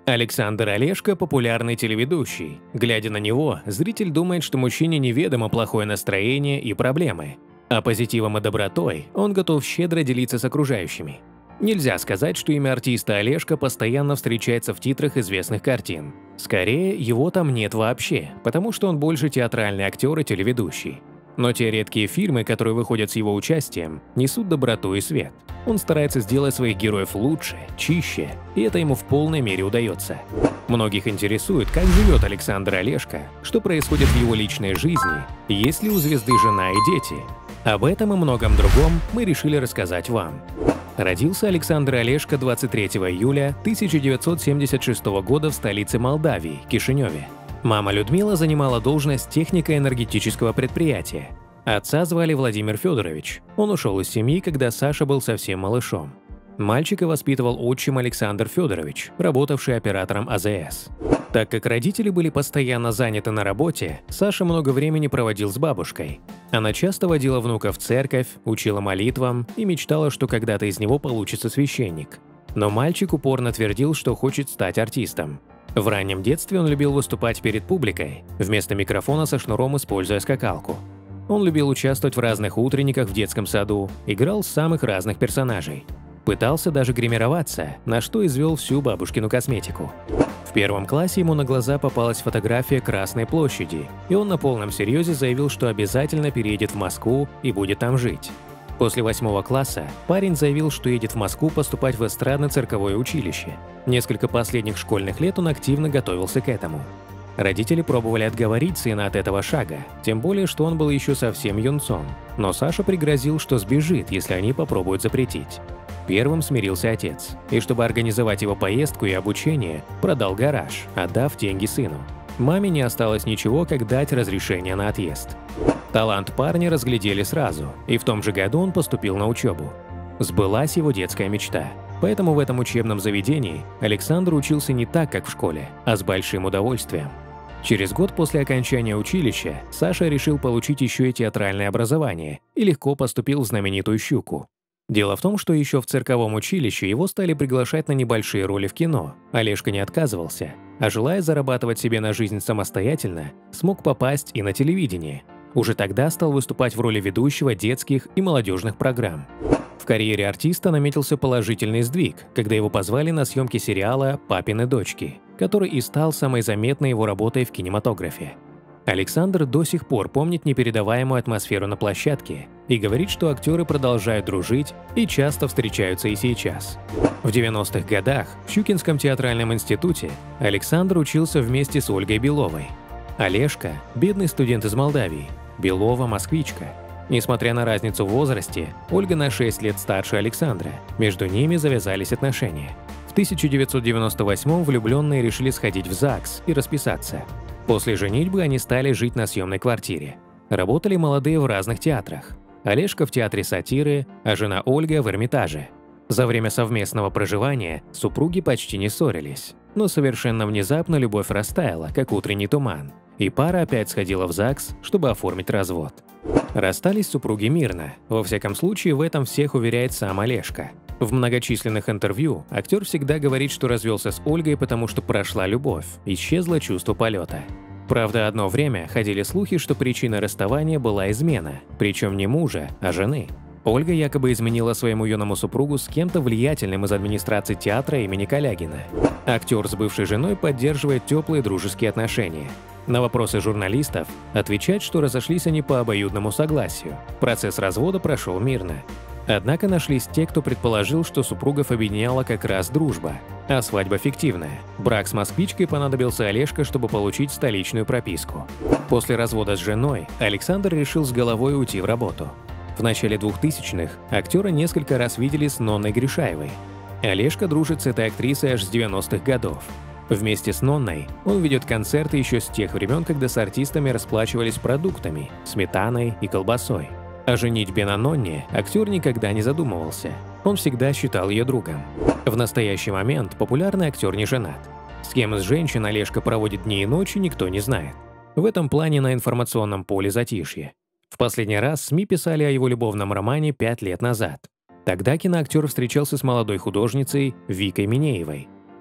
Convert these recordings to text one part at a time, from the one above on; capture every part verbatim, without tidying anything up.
Александр Олешко – популярный телеведущий. Глядя на него, зритель думает, что мужчине неведомо плохое настроение и проблемы. А позитивом и добротой он готов щедро делиться с окружающими. Нельзя сказать, что имя артиста Олешко постоянно встречается в титрах известных картин. Скорее, его там нет вообще, потому что он больше театральный актер и телеведущий. Но те редкие фильмы, которые выходят с его участием, несут доброту и свет. Он старается сделать своих героев лучше, чище, и это ему в полной мере удается. Многих интересует, как живет Александр Олешко, что происходит в его личной жизни, есть ли у звезды жена и дети. Об этом и многом другом мы решили рассказать вам. Родился Александр Олешко двадцать третьего июля тысяча девятьсот семьдесят шестого года в столице Молдавии, Кишиневе. Мама Людмила занимала должность техника энергетического предприятия. Отца звали Владимир Федорович. Он ушел из семьи, когда Саша был совсем малышом. Мальчика воспитывал отчим Александр Федорович, работавший оператором А Зэ Эс. Так как родители были постоянно заняты на работе, Саша много времени проводил с бабушкой. Она часто водила внука в церковь, учила молитвам и мечтала, что когда-то из него получится священник. Но мальчик упорно твердил, что хочет стать артистом. В раннем детстве он любил выступать перед публикой, вместо микрофона со шнуром используя скакалку. Он любил участвовать в разных утренниках в детском саду, играл самых разных персонажей. Пытался даже гримироваться, на что извел всю бабушкину косметику. В первом классе ему на глаза попалась фотография Красной площади, и он на полном серьезе заявил, что обязательно переедет в Москву и будет там жить. После восьмого класса парень заявил, что едет в Москву поступать в эстрадно-цирковое училище. Несколько последних школьных лет он активно готовился к этому. Родители пробовали отговорить сына от этого шага, тем более, что он был еще совсем юнцом. Но Саша пригрозил, что сбежит, если они попробуют запретить. Первым смирился отец, и чтобы организовать его поездку и обучение, продал гараж, отдав деньги сыну. Маме не осталось ничего, как дать разрешение на отъезд. Талант парня разглядели сразу, и в том же году он поступил на учебу. Сбылась его детская мечта. Поэтому в этом учебном заведении Александр учился не так, как в школе, а с большим удовольствием. Через год после окончания училища Саша решил получить еще и театральное образование и легко поступил в знаменитую «Щуку». Дело в том, что еще в цирковом училище его стали приглашать на небольшие роли в кино. Олешко не отказывался, а желая зарабатывать себе на жизнь самостоятельно, смог попасть и на телевидение. Уже тогда стал выступать в роли ведущего детских и молодежных программ. В карьере артиста наметился положительный сдвиг, когда его позвали на съемки сериала «Папины дочки», который и стал самой заметной его работой в кинематографе. Александр до сих пор помнит непередаваемую атмосферу на площадке и говорит, что актеры продолжают дружить и часто встречаются и сейчас. В девяностых годах в Щукинском театральном институте Александр учился вместе с Ольгой Беловой. Олешко – бедный студент из Молдавии, Белова – москвичка. Несмотря на разницу в возрасте, Ольга на шесть лет старше Александра, между ними завязались отношения. В тысяча девятьсот девяносто восьмом влюбленные решили сходить в ЗАГС и расписаться. После женитьбы они стали жить на съемной квартире. Работали молодые в разных театрах. Олешко в театре сатиры, а жена Ольга в Эрмитаже. За время совместного проживания супруги почти не ссорились. Но совершенно внезапно любовь растаяла, как утренний туман, и пара опять сходила в ЗАГС, чтобы оформить развод. Расстались супруги мирно, во всяком случае в этом всех уверяет сам Олешко. В многочисленных интервью актер всегда говорит, что развелся с Ольгой, потому что прошла любовь, исчезло чувство полета. Правда, одно время ходили слухи, что причиной расставания была измена, причем не мужа, а жены. Ольга якобы изменила своему юному супругу с кем-то влиятельным из администрации театра имени Калягина. Актер с бывшей женой поддерживает теплые дружеские отношения. На вопросы журналистов отвечает, что разошлись они по обоюдному согласию. Процесс развода прошел мирно. Однако нашлись те, кто предположил, что супругов объединяла как раз дружба, а свадьба фиктивная. Брак с москвичкой понадобился Олешко, чтобы получить столичную прописку. После развода с женой Александр решил с головой уйти в работу. В начале двухтысячных актера несколько раз видели с Нонной Гришаевой. Олешко дружит с этой актрисой аж с девяностых годов. Вместе с Нонной он ведет концерты еще с тех времен, когда с артистами расплачивались продуктами, сметаной и колбасой. О женитьбе на Нонне актер никогда не задумывался. Он всегда считал ее другом. В настоящий момент популярный актер не женат. С кем из женщин Олешко проводит дни и ночи, никто не знает. В этом плане на информационном поле затишье. В последний раз СМИ писали о его любовном романе пять лет назад. Тогда киноактер встречался с молодой художницей Викой Минеевой.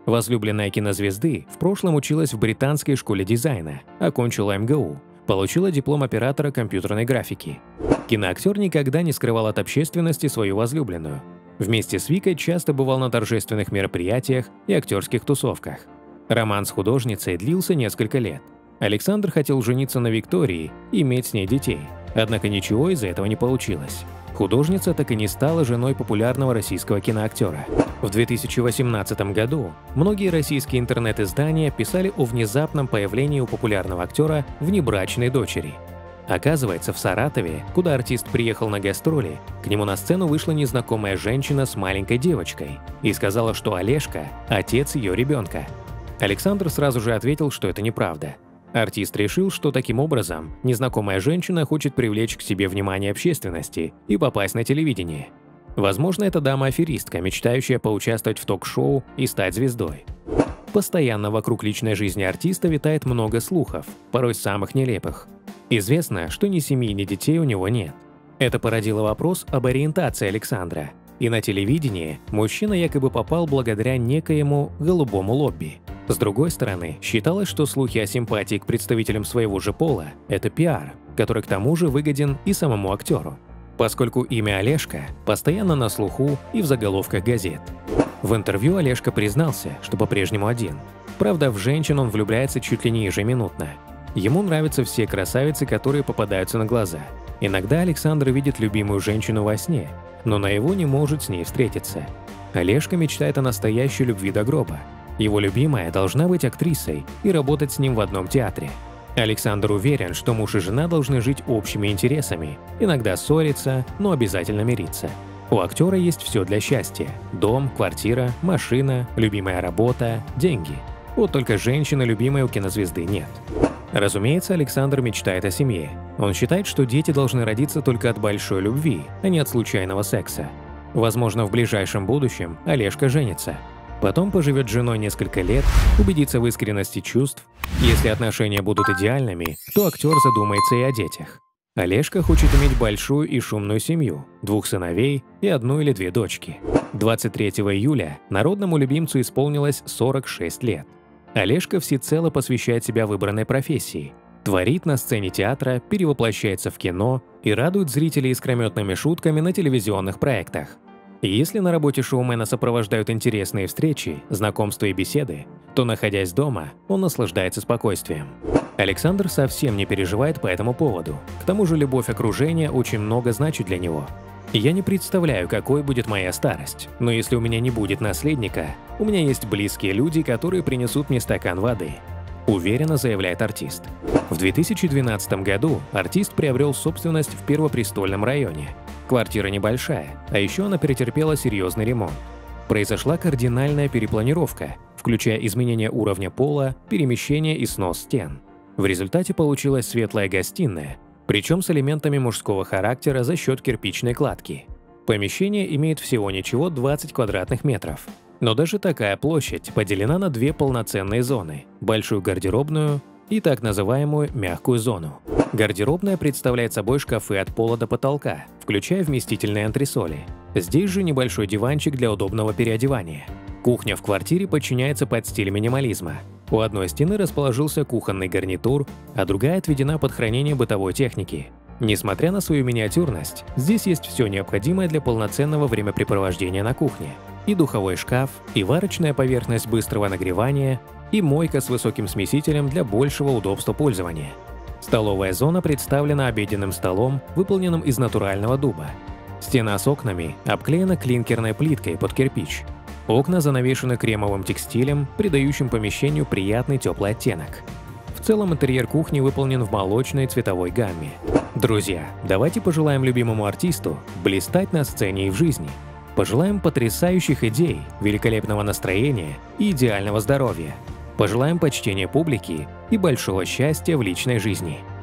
Возлюбленная кинозвезды в прошлом училась в британской школе дизайна, окончила эм гэ у, получила диплом оператора компьютерной графики. Киноактер никогда не скрывал от общественности свою возлюбленную. Вместе с Викой часто бывал на торжественных мероприятиях и актерских тусовках. Роман с художницей длился несколько лет. Александр хотел жениться на Виктории и иметь с ней детей, однако ничего из этого не получилось. Художница так и не стала женой популярного российского киноактера. В две тысячи восемнадцатом году многие российские интернет-издания писали о внезапном появлении у популярного актера внебрачной дочери. Оказывается, в Саратове, куда артист приехал на гастроли, к нему на сцену вышла незнакомая женщина с маленькой девочкой и сказала, что Олежка – отец ее ребенка. Александр сразу же ответил, что это неправда. Артист решил, что таким образом незнакомая женщина хочет привлечь к себе внимание общественности и попасть на телевидение. Возможно, это дама-аферистка, мечтающая поучаствовать в ток-шоу и стать звездой. Постоянно вокруг личной жизни артиста витает много слухов, порой самых нелепых. Известно, что ни семьи, ни детей у него нет. Это породило вопрос об ориентации Александра. И на телевидении мужчина якобы попал благодаря некоему голубому лобби. С другой стороны, считалось, что слухи о симпатии к представителям своего же пола – это пиар, который к тому же выгоден и самому актеру, поскольку имя Олежка постоянно на слуху и в заголовках газет. В интервью Олежка признался, что по-прежнему один. Правда, в женщин он влюбляется чуть ли не ежеминутно. Ему нравятся все красавицы, которые попадаются на глаза. Иногда Александр видит любимую женщину во сне, но на его не может с ней встретиться. Олежка мечтает о настоящей любви до гроба. Его любимая должна быть актрисой и работать с ним в одном театре. Александр уверен, что муж и жена должны жить общими интересами, иногда ссориться, но обязательно мириться. У актера есть все для счастья – дом, квартира, машина, любимая работа, деньги. Вот только женщины любимой у кинозвезды нет. Разумеется, Александр мечтает о семье. Он считает, что дети должны родиться только от большой любви, а не от случайного секса. Возможно, в ближайшем будущем Олежка женится. Потом поживет с женой несколько лет, убедится в искренности чувств. Если отношения будут идеальными, то актер задумается и о детях. Олежка хочет иметь большую и шумную семью, двух сыновей и одну или две дочки. двадцать третьего июля народному любимцу исполнилось сорок шесть лет. Олежка всецело посвящает себя выбранной профессии. Творит на сцене театра, перевоплощается в кино и радует зрителей искрометными шутками на телевизионных проектах. И если на работе шоумена сопровождают интересные встречи, знакомства и беседы, то, находясь дома, он наслаждается спокойствием. Александр совсем не переживает по этому поводу. К тому же любовь окружения очень много значит для него. Я не представляю, какой будет моя старость, но если у меня не будет наследника, у меня есть близкие люди, которые принесут мне стакан воды. Уверенно заявляет артист. В две тысячи двенадцатом году артист приобрел собственность в Первопрестольном районе. Квартира небольшая, а еще она перетерпела серьезный ремонт. Произошла кардинальная перепланировка, включая изменение уровня пола, перемещение и снос стен. В результате получилась светлая гостиная, причем с элементами мужского характера за счет кирпичной кладки. Помещение имеет всего ничего двадцать квадратных метров. Но даже такая площадь поделена на две полноценные зоны – большую гардеробную и так называемую мягкую зону. Гардеробная представляет собой шкафы от пола до потолка, включая вместительные антресоли. Здесь же небольшой диванчик для удобного переодевания. Кухня в квартире подчиняется под стиль минимализма. У одной стены расположился кухонный гарнитур, а другая отведена под хранение бытовой техники. Несмотря на свою миниатюрность, здесь есть все необходимое для полноценного времяпрепровождения на кухне. И духовой шкаф, и варочная поверхность быстрого нагревания, и мойка с высоким смесителем для большего удобства пользования. Столовая зона представлена обеденным столом, выполненным из натурального дуба. Стена с окнами обклеена клинкерной плиткой под кирпич. Окна занавешены кремовым текстилем, придающим помещению приятный теплый оттенок. В целом интерьер кухни выполнен в молочной цветовой гамме. Друзья, давайте пожелаем любимому артисту блистать на сцене и в жизни. Пожелаем потрясающих идей, великолепного настроения и идеального здоровья. Пожелаем почтения публики и большого счастья в личной жизни.